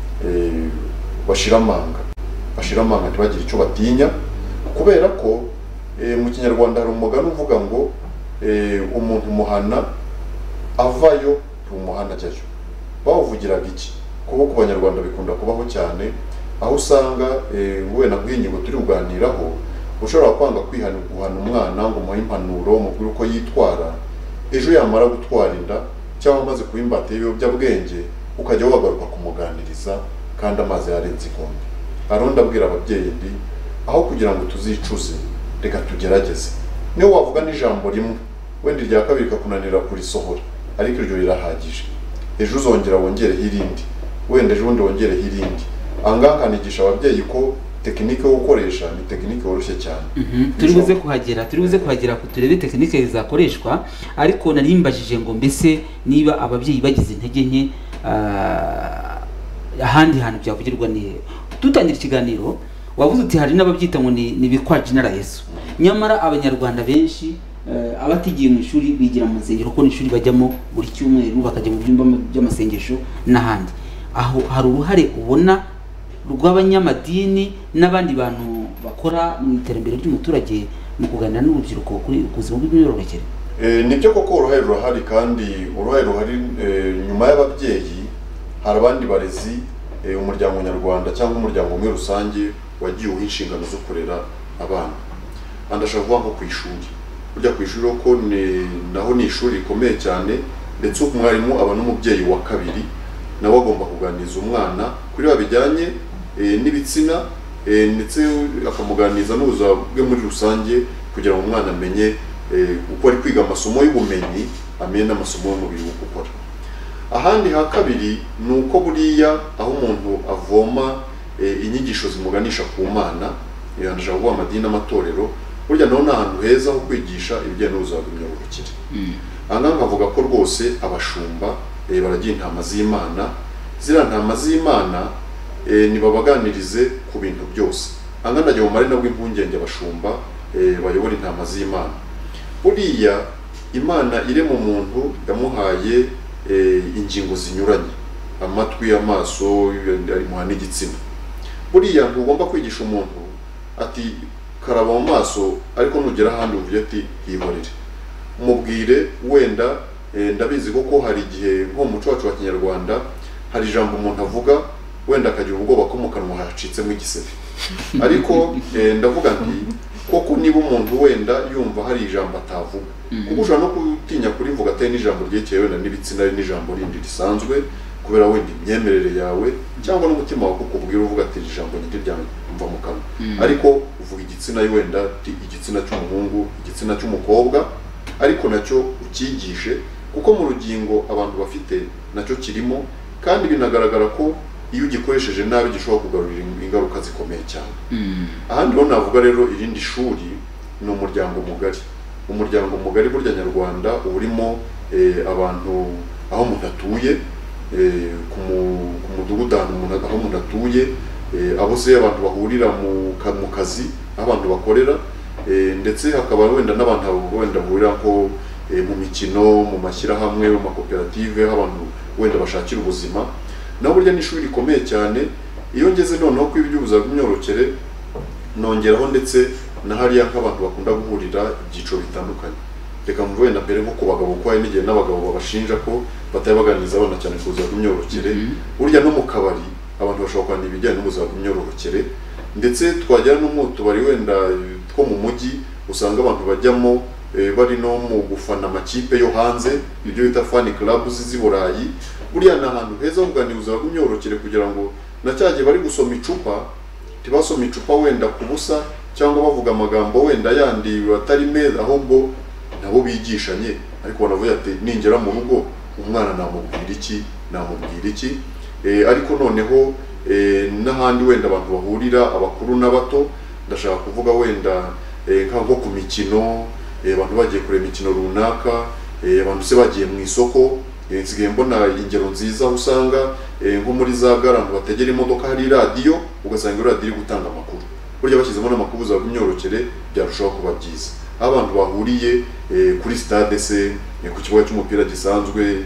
bashira amanga ntibagire icyo batinya, kubera ko mu kinyarwanda hari umugani uvuga ngo umuntu muhana avayo ntumuhana ajyayo. Bawuvugiraga iki? Kuko ku banyarwanda bikunda kubaho cyane, aho usanga wenda nk'inyigo turi kuganiraho ushobora kwanga guhana umwana ngo umuhe impanuro mubwire uko yitwara, ejo yamara gutwara inda cyangwa amaze kuba imbata y'ibiyobyabwenge ukajya wagaruka kumuganiriza kandi amazi yarenze inkombe. Hariho ndabwira ababyeyi ndi aho kugira ngo tuzicuze, reka tugerageze. Niyo wavuga n'ijambo rimwe wenda irya kabiri kakunanira kurisohora, ariko iryo rirahagije. Ejo uzongera wongereho irindi, wenda ejo undi wongereho irindi. Ahangaha nkanigisha ababyeyi ko tekinike yo gukoresha ni tekinike yoroshye cyane. Turi buze kuhagera ku turebe tekinike zizakoreshwa, ariko narimbajije ngo mbese niba ababyeyi bagize intege nke ahandi hantu byavugirwa ni dutangira ikiganiro. Wavuze uti hari n'ababyita ngo ni bikwa General Yesu. Nyamara abanyarwanda benshi abatigiye mu ishuri bigira mu nsengero, ko n'ishuri bajyamo buri cyumweru bakajya mu byumba by'amasengesho n'ahandi. Aho hari uruhare ubona rw'abanyamadini n'abandi bantu bakora mu iterambere ry'umuturage mu kuganira n'urubyiruko kuri ubuzima bw'imyororokere? Nibyo koko uruhare ruhari, kandi uruhare ruhari nyuma y'ababyeyi hari abandi barezi, umuryango nyarwanda cyangwa umuryango muri rusange wagiye uha inshingano zo kurera abana. Ndashaka kuvuga nko ku ishuri. Burya ku ishuri ko naho ni ishuri rikomeye cyane, ndetse umwarimu aba n'umubyeyi wa kabiri, nawe agomba kuganiriza umwana kuri babijyanye n'ibitsina, ndetse akamuganiriza n'ubuzima bwe muri rusange, kugira ngo umwana amenye uko ari kwiga amasomo y'ubumenyi, amenye n'amasomo y'umubiri wo gukora. Ahandi ha kabiri ni uko buriya aho umuntu avoma inyigisho zimuganisha ku Mana, ndashaka kuvuga amadini n'amatorero, burya naho ni ahantu heza ho kwigisha ibijyanye n'ubuzima bw'imyororokere. Ahangaha nkavuga ko rwose abashumba baragira intama z'Imana. Ziriya ntama z'Imana nibabaganirize ku bintu byose. Ahangaha ndagira umumare nabwo impungenge abashumba bayobora intama z'Imana. Buriya Imana irema umuntu yamuhaye ingingo zinyuranye, amatwi, amaso, arimuha n'igitsina. Buriya ntugomba kwigisha umuntu ati karaba mu maso, ariko nugera ahandi uvuye ati yihorere. Umubwire wenda ndabizi koko hari igihe nko mu muco wacu wa Kinyarwanda hari ijambo umuntu avuga wenda akagira ubwoba ko mu kanwa hacitsemo igisebe, ariko ndavuga nti koko niba umuntu wenda yumva hari ijambo atavuga, kuko ushobora no gutinya kurivuga atari n'ijambo ryekeye wenda n'ibitsina ari n'ijambo rindi risanzwe, kubera wenda imyemerere yawe cyangwa n'umutima wawe kukubwira uvuga ati ijambo ntiryamva mu kanwa, ariko uvuga igitsina wenda igitsina cy'umuhungu, igitsina cy'umukobwa, ariko nacyo ukigishe, kuko mu rugingo abantu bafite nacyo kirimo. Kandi binagaragara ko iyo ugikoresheje nabi gishobora kugarurira ingaruka zikomeye cyane. Ahandi ho navuga rero irindi shuri ni umuryango mugari. Umuryango mugari burya nyarwanda urimo abantu aho umuntu atuye, ku mudugudu aho umuntu atuye, abo se abantu bahurira mu kazi abantu bakorera, ndetse hakaba wenda n'abantu wenda bahurira ko mu mikino, mu mashyirahamwe, mu makoperative, abantu wenda bashakira ubuzima. Naho burya n'ishuri rikomeye cyane. Iyo ngeze noneho ku iby'ubuzima bw'imyororokere nongeraho ndetse na hariya nk'abantu bakunda guhurira ibyiciro bitandukanye. Reka mvuge wenda mbere nko ku bagabo, kuko hari n'igihe n'abagabo babashinja ko batari baganiriza abana cyane ku buzima bw'imyororokere. Burya no mu kabari abantu bashobora kuganira ibijyanye n'ubuzima bw'imyororokere, ndetse twagera no mu tubari wenda two mu mujyi usanga abantu bajyamo bari no mu gufana amakipe yo hanze, ibyo bita fan clubs z'i Burayi. Buriya ni ahantu heza ho kuganira ubuzima bw'imyororokere, kugira ngo na cyagihe bari gusoma icupa ntibasome icupa wenda ku busa cyangwa bavuga amagambo wenda yandi batari meza, ahubwo nabo bigishanye. Ariko banavuga ati ningera mu rugo umwana namubwira iki. Ariko noneho n'ahandi wenda abantu bahurira, abakuru n'abato, ndashaka kuvuga wenda nko ku mikino, abantu bagiye kureba imikino runaka, abantu se bagiye mu isoko. Nsigaye mbona ingero nziza usanga nko muri za gare abantu bategera imodoka hari radiyo, ugasanga iyo radiyo iri gutanga amakuru. Burya bashyizemo n'amakuru y'ubuzima bw'imyororokere byarushaho kuba byiza. Aho abantu bahuriye kuri stade se, ku kibuga cy'umupira gisanzwe,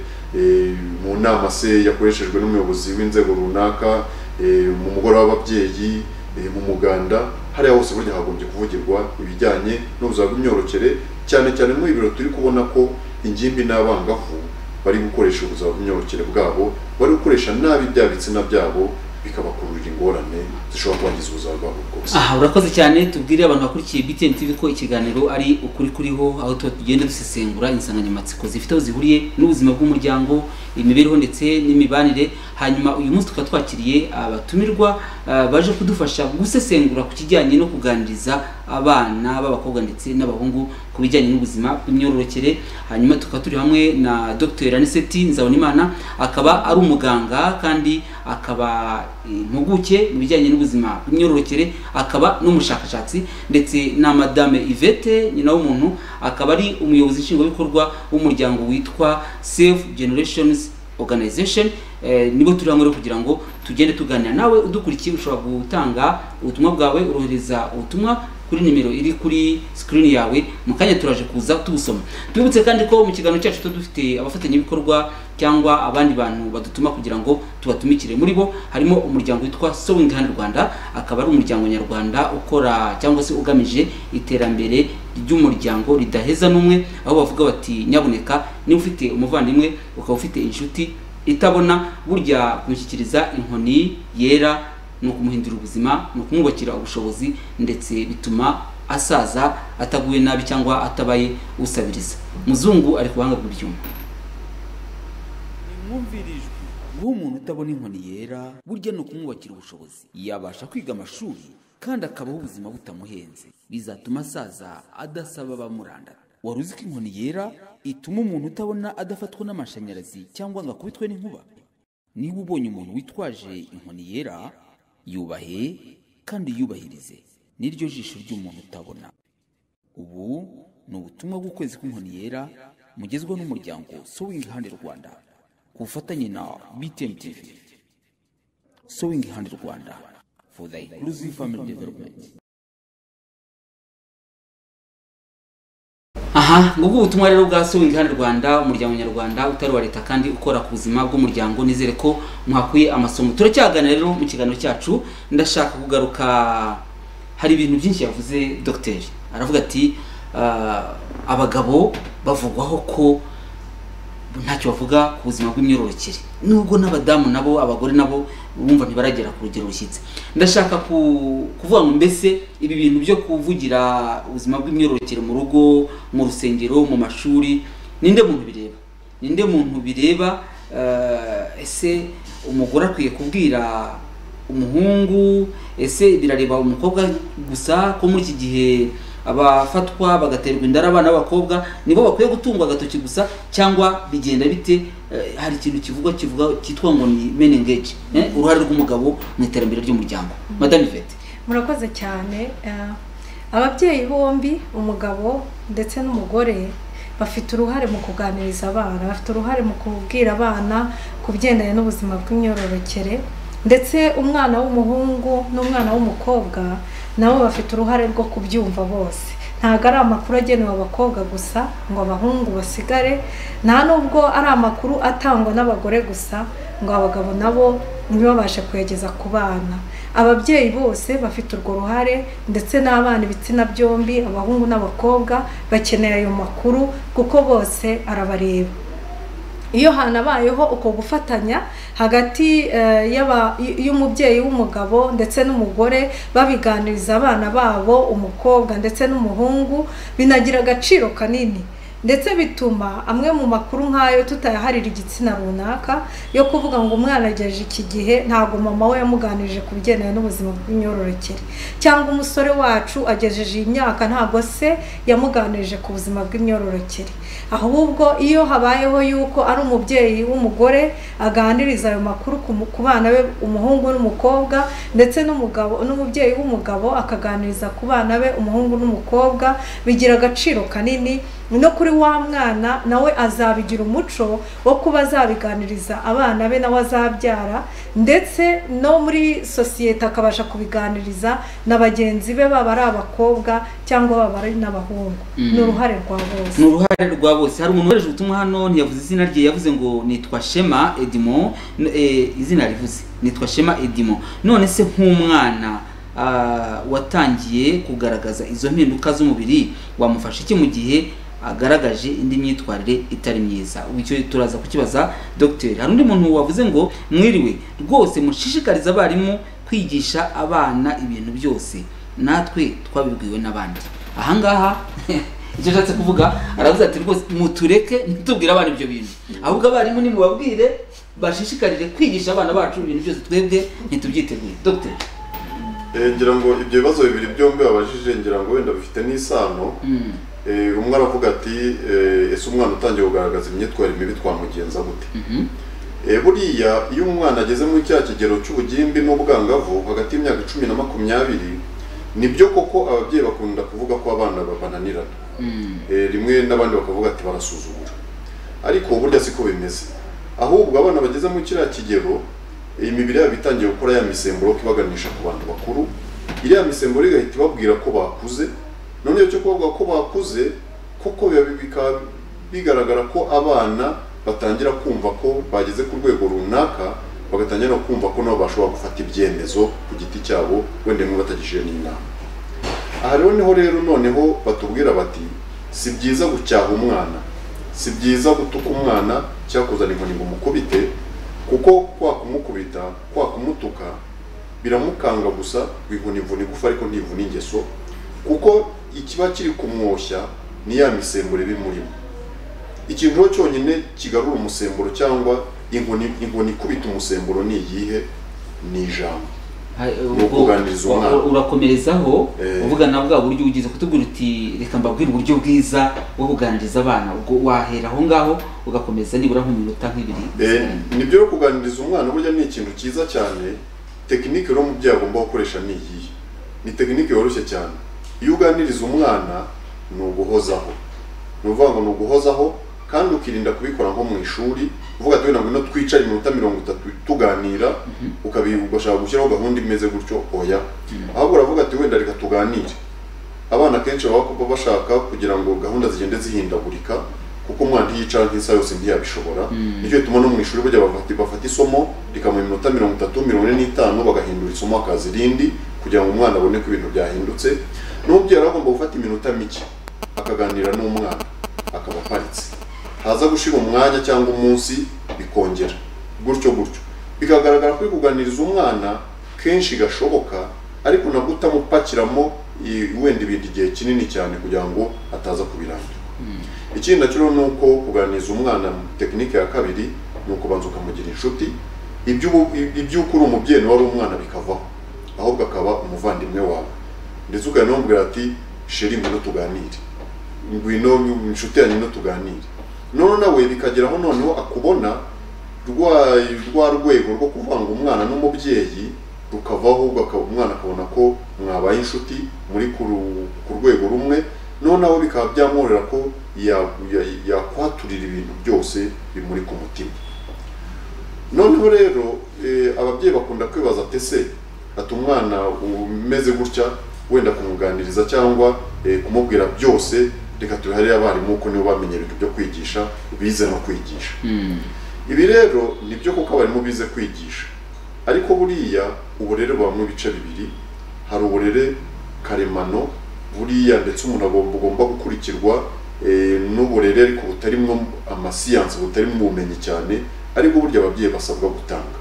mu nama se yakoreshejwe n'umuyobozi w'inzego runaka, mu mugoroba w'ababyeyi, mu muganda, hariya hose burya hagombye kuvugirwa ibijyanye n'ubuzima bw'imyororokere, cyane cyane muri ibiro turi kubona ko ingimbi n'abangavu bari gukoresha ubuzima bw'imyororokere bwabo, bari gukoresha nabi bya bitsina byabo, bikabakururira ingorane zishobora kwangiza ubuzima bwabo bwose. Urakoze cyane. Tubwire abantu bakurikiye BTN TV ko ikiganiro ari ukuri kuriho, aho tugenda dusesengura insanganyamatsiko zifite aho zihuriye n'ubuzima bw'umuryango, imibereho ndetse n'imibanire. Hanyuma uyu munsi tukaba twakiriye abatumirwa baje kudufasha gusesengura ku kijyanye no kuganiriza abana b'abakobwa ndetse n'abahungu ku bijyanye n'ubuzima bw'imyororokere. Hanyuma tukaba turi hamwe na Dr. Anicet Nzabonimana, akaba ari umuganga kandi akaba impuguke mu bijyanye n'ubuzima bw'imyororokere, akaba n'umushakashatsi, ndetse na Madame Yvette nyina w'umuntu, akaba ari umuyobozi nshingwabikorwa w'umuryango witwa Safe Generations Organization. Nibo turi hamwe kugira ngo tugende tuganira. Nawe udukurikiye ushobora gutanga ubutumwa bwawe, urohereza ubutumwa kuri nimero iri kuri screen yawe, mu kanya turaje kuza tubusoma. Tubibutse kandi ko mu kiganiro cyacu dufite abafatanyabikorwa cyangwa abandi bantu badutuma kugira ngo tubatumikire. Muri bo harimo umuryango witwa Sewing Hand Rwanda, akaba ari umuryango nyarwanda ukora cyangwa se ugamije iterambere ry'umuryango ridaheza n'umwe, aho bavuga bati nyabuneka niba ufite umuvandimwe ukaba ufite inshuti itabona, burya kumushyikiriza inkoni yera ni ukumuhindura ubuzima, ni ukumwubakira ubushobozi, ndetse bituma asaza ataguye nabi cyangwa atabaye usabiriza. Muzungu ari ku buhanga bw'ibyuma. Nimwumvirijwe guha umuntu utabona inkoni yera burya ni ukumwubakira ubushobozi, yabasha kwiga amashuri kandi akabaho ubuzima butamuhenze, bizatuma asaza adasaba abamuranda. Wari uzi ko inkoni yera ituma umuntu utabona adafatwa n'amashanyarazi cyangwa ngo akubitwe n'inkuba? Niba ubonye umuntu witwaje inkoni yera, yubahe kandi yubahirize, n'iryo jisho ry'umuntu utabona. Ubu ni ubutumwa bw'ukwezi kw'inkoni yera mugezweho n'umuryango Sewing Hand Rwanda ku bufatanye na BTN TV. Sewing Hand Rwanda for the inclusive family development. Ngubwo ubutumwa rero bwa Sewing Hand Rwanda, umuryango nyarwanda utari wa leta kandi ukora ku buzima bw'umuryango. Nizere ko mwakuye amasomo. Turacyagana rero mu kiganiro cyacu, ndashaka kugaruka, hari ibintu byinshi yavuze Dr. Aravuga ati abagabo bavugwaho ko ntacyo bavuga ku buzima bw'imyororokere, nubwo n'abadamu nabo, abagore nabo bumva ntibaragera ku rugero rushyitse. Ndashaka kuvuga ngo mbese ibi bintu byo kuvugira ubuzima bw'imyororokere mu rugo, mu rusengero, mu mashuri, ninde muntu bireba? Ese umugore akwiye kubwira umuhungu? Ese birareba umukobwa gusa ko muri iki gihe abafatwa bagaterwa inda abana b'abakobwa nibo bakwiye gutungwa agatoki gusa cyangwa bigenda bite? Hari ikintu kivuga cyitwa ngo ni men engage, uruhare rw'umugabo mu iterambere ry'umuryango. Madame Yvette. Murakoze cyane. Ababyeyi bombi, umugabo ndetse n'umugore, bafite uruhare mu kuganiriza abana, bafite uruhare mu kubwira abana ku bigendanye n'ubuzima bw'imyororokere, ndetse umwana w'umuhungu n'umwana w'umukobwa nabo bafite uruhare rwo kubyumva bose. Ntabwo ari amakuru agenewe abakobwa gusa ngo abahungu basigare, nta nubwo ari amakuru atangwa n'abagore gusa ngo abagabo nabo ntibabashe kuyageza ku bana. Ababyeyi bose bafite urwo ruhare, ndetse n'abana ibitsina byombi, abahungu n'abakobwa bakeneye ayo makuru kuko bose arabareba. Iyo hanabayeho uko gufatanya hagati y'umubyeyi w'umugabo ndetse n'umugore babiganiriza abana babo, umukobwa ndetse n'umuhungu, binagira agaciro kanini, ndetse bituma amwe mu makuru nk'ayo tutayaharira igitsina runaka yo kuvuga ngo umwana agejeje iki gihe ntabwo mama we yamuganirije ku bigendanye n'ubuzima bw'imyororokere, cyangwa umusore wacu agejeje iyi myaka ntabwo se yamuganirije ku buzima bw'imyororokere. Ahubwo iyo habayeho yuko ari umubyeyi w'umugore aganiriza ayo makuru ku bana be, umuhungu n'umukobwa, ndetse n'umubyeyi w'umugabo akaganiriza ku bana be, umuhungu n'umukobwa, bigira agaciro kanini. No kuri wa mwana nawe azabigira umuco wo kuba azabiganiriza abana be nawe azabyara, ndetse no muri sosiyete akabasha kubiganiriza na bagenzi be, baba ari abakobwa cyangwa baba ari n'abahungu. Ni uruhare rwa bose. Ni uruhare rwa bose. Hari umuntu waje ubutumwa hano ntiyavuze izina rye, yavuze ngo nitwa Shema Edimo. Izina rivuze nitwa Shema Edimo. None se nk'umwana watangiye kugaragaza izo mpinduka z'umubiri wamufasha iki mu gihe agaragaje indi myitwarire itari myiza? Icyo turaza kukibaza Dr. Hari undi muntu wavuze ngo mwiriwe rwose mushishikariza abarimu kwigisha abana ibintu byose natwe twabibwiwe n'abandi. Ahangaha icyo ashatse kuvuga aravuze ati rwose mutureke ntitubwire abana ibyo bintu, ahubwo abarimu nimubabwire bashishikarire kwigisha abana bacu ibintu byose, twebwe ntitubyiteguye. Dr. ngira ngo ibyo bibazo bibiri byombi babajije ngira ngo wenda bifite n'isano. Umwe aravuga ati ese umwana utangiye kugaragaza imyitwarire mibi twamugenza gute? Buriya iyo umwana ageze muri cya kigero cy'ubugimbi n'ubwangavu hagati y'imyaka 10 na 20, nibyo koko ababyeyi bakunda kuvuga ko abana bananirana, rimwe n'abandi bakavuga ati barasuzugura, ariko burya siko bimeze. Ahubwo abana bageze muri kiriya kigero imibiri yabo itangiye gukora ya misemburo kibaganisha ku bantu bakuru, iriya misemburo igahita ibabwira ko bakuze. None cyo kuvuga ko bakuze koko bigaragara ko abana batangira kumva ko bageze ku rwego runaka, bagatangira kumva ko nabo bashobora gufata ibyemezo ku giti cyabo, wenda mwe batagishije n'inama. Aha rero noneho batubwira bati si byiza gucyaha umwana, si byiza gutuka umwana cyangwa kuzana inkoni ngo mukubite, kuko kwa kumukubita, kwa kumutuka biramukanga gusa, bihuna imvune igufa ariko ntivuna ingeso, kuko ikiba kiri kumwoshya ni ya misemburo bimurimo. Ikintu cyonyine kigarura umusemburo cyangwa inkoni ikubita umusemburo ni iyihe? Ni ijambo. Ukuganiriza umwana. Urakomerezaho uvuga na bwa buryo ugize kutubwira uti reka mbabwire uburyo bwiza bwo kuganiriza abana, ubwo wahera aho ngaho ugakomeza nibura nk'iminota nk'ibiri. Nibyo yo kuganiriza umwana burya ni ikintu cyiza cyane. Tekinike rero umubyeyi agomba gukoresha ni iyihe? Ni tekinike yoroshye cyane. Iyo uganiriza umwana ni uguhozaho, ni ukuvuga ngo ni uguhozaho kandi ukirinda kubikora nko mu ishuri uvuga ati wenda ngo twicare iminota 30 tuganira, ukabigashaka gushyiraho gahunda imeze gutyo. Oya, ahubwo uravuga ati wenda reka tuganire. Abana kenshi baba bashaka kugira ngo gahunda zigende zihindagurika, kuko umwana yicara nk'isa yose ntiyabishobora. Nicyo gituma no mu ishuri bajya bafata isomo rikamu iminota 30 45 bagahindura isomo akazi rindi kugira ngo umwana abone ko ibintu byahindutse. N'umubyeyi aragomba gufata iminota mike akaganira n'umwana, akaba aparitse, haza gushira umwanya cyangwa umunsi bikongera gutyo bikagaragara ko kuganiriza umwana kenshi gashoboka, ariko nabwo utamupakiramo wenda ibindi gihe kinini cyane kugira ngo ataza kubirambirwa. Ikindi nacyo ni uko kuganiriza umwana tekinike ya kabiri ni ukubanza ukamugira inshuti. Iby'ukuri umubyeyi wari umwana bikavaho, ahubwo akaba umuvandimwe wawe, ndetse ukanamubwira ati sheri ngwino tuganire, ngwino inshuti yanjye no tuganire. None nawe bikageraho noneho akubona rwa rwego rwo kuvanga umwana n'umubyeyi rukavaho, umwana akabona ko mwabaye inshuti muri ku rwego rumwe, none nawe bikaba byamworera ko yakwaturira ibintu byose bimuri ku mutima. Noneho rero ababyeyi bakunda kwibaza ati ese ati umwana umeze gutya wenda kumuganiriza cyangwa kumubwira byose, reka tubiharire abarimu ko nibo bamenye ibintu byo kwigisha, bize no kwigisha. Ibi rero nibyo kuko abarimu bize kwigisha, ariko buriya uburere bubamo ibice bibiri. Hari uburere karemano buriya ndetse umuntu agomba gukurikirwa n'uburere ariko butarimo amasiyansi, butarimo ubumenyi cyane, ariko burya ababyeyi basabwa gutanga.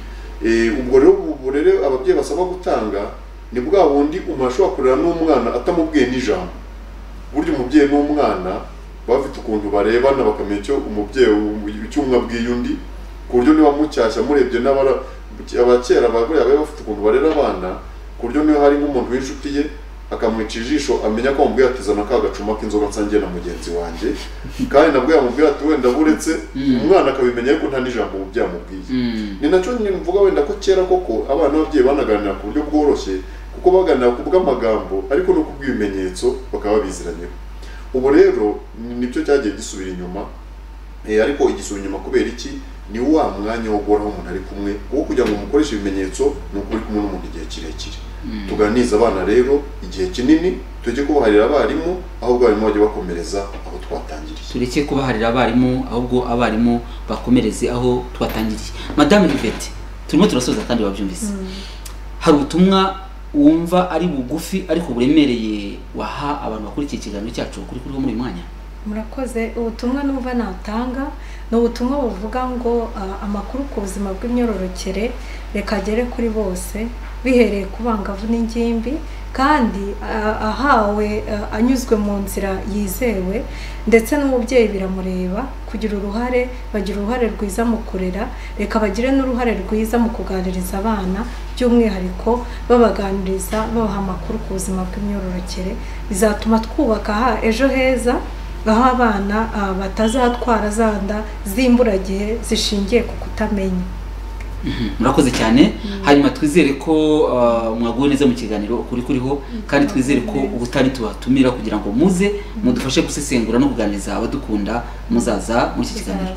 Ubwo rero uburere ababyeyi basabwa gutanga ni bwa bundi umuntu ashobora kurera n'umwana atamubwiye n'ijambo. Burya umubyeyi n'umwana bafite ukuntu barebana bakamenya icyo umubyeyi icyo umwe abwiye undi, ku buryo niba mucyashya murebye abakera bagore bafite ukuntu barera abana, ku buryo niba hari nk'umuntu w'inshuti ye akamwica ijisho amenya ko amubwira ati zana ka gacuma k'inzoga nsangiye na mugenzi wanjye, kandi nabwo yamubwira ati wenda buretse, umwana akabimenya ariko nta n'ijambo umubyeyi amubwiye. Ni nacyo mvuga wenda ko kera koko abana n'ababyeyi banaganira ku buryo bworoshye, kuko baganira ku bw'amagambo ariko no ku bw'ibimenyetso bakaba babiziranyeho. Ubu rero nibyo cyagiye gisubira inyuma, ariko igisubira inyuma kubera iki? Ni wa mwanya wo guhoraho umuntu ari kumwe, wo kugira ngo mukoreshe ibimenyetso ni ukuri kumwe n'umuntu igihe kirekire. Tuganize abana rero igihe kinini, tujye kubaharira abarimu, ahubwo abarimu bajye bakomereza aho twatangiriye. Tureke kubaharira abarimu, ahubwo abarimu bakomereze aho twatangiriye. Madame Yvette, turimo turasoza kandi wabyumvise. Hari ubutumwa wumva ari bugufi ariko buremereye waha abantu bakurikiye ikiganiro cyacu kuri muri uyu mwanya? Murakoze. Ubutumwa numva natanga ni ubutumwa buvuga ngo amakuru ku buzima bw'imyororokere reka agere kuri bose, bihereye ku bangavu n'ingimbi, kandi ahawe anyuzwe mu nzira yizewe, ndetse n'umubyeyi biramureba kugira uruhare, bagira uruhare rwiza mu kurera, reka bagire n'uruhare rwiza mu kuganiriza abana, by'umwihariko babaganiriza, babaha amakuru ku buzima bw'imyororokere. Bizatuma twubaka ejo heza, aho abana batazatwara za nda z'imburagihe zishingiye ku kutamenya. Murakoze cyane. Hanyuma twizere ko mwaguwe neza mu kiganiro ukuri kuriho, kandi twizere ko ubutari tubatumira kugira ngo muze mudufashe gusesengura no kuganiriza abadukunda muzaza muri iki kiganiro.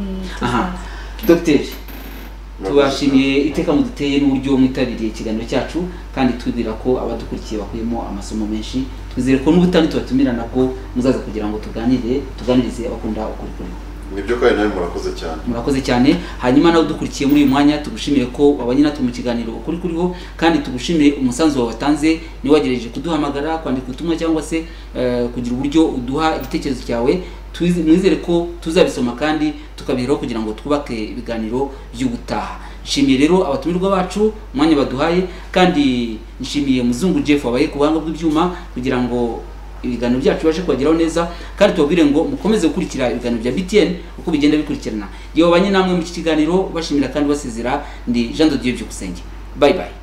Dr. tubashimiye iteka muduteye n'uburyo mwitabiriye ikiganiro cyacu, kandi twibwira ko abadukurikiye bakuyemo amasomo menshi. Twizere ko n'ubutani tubatumira nabwo muzaza kugira ngo tuganirize abakunda ukuri kuriho. Nibyo kandi nawe murakoze cyane. Murakoze cyane. Hanyuma nawe dukurikiye muri uyu mwanya tugushimire ko wabanye natwe mu kiganiro ukuri kuriho, kandi tugushimire umusanzu wawe watanze, ni wagerageje kuduhamagara, kwandika ubutumwa cyangwa se kugira uburyo uduha igitekerezo cyawe. Mwizere ko tuzabisoma kandi tukabiheraho kugira ngo twubake ibiganiro by'ubutaha. Nshimiye rero abatumirwa bacu umwanya baduhaye, kandi nshimiye Muzungu Jeff wabaye ku buhanga bw'ibyuma kugira ngo ibiganiro byacu baje kubageraho neza, kandi tubabwire ngo mukomeze gukurikira ibiganiro bya BTN uko bigenda bikurikirana. Yewe banye namwe mu iki kiganiro bashimira kandi basezera. Ndi Jean de Dieu Byukusenge. Bye bye.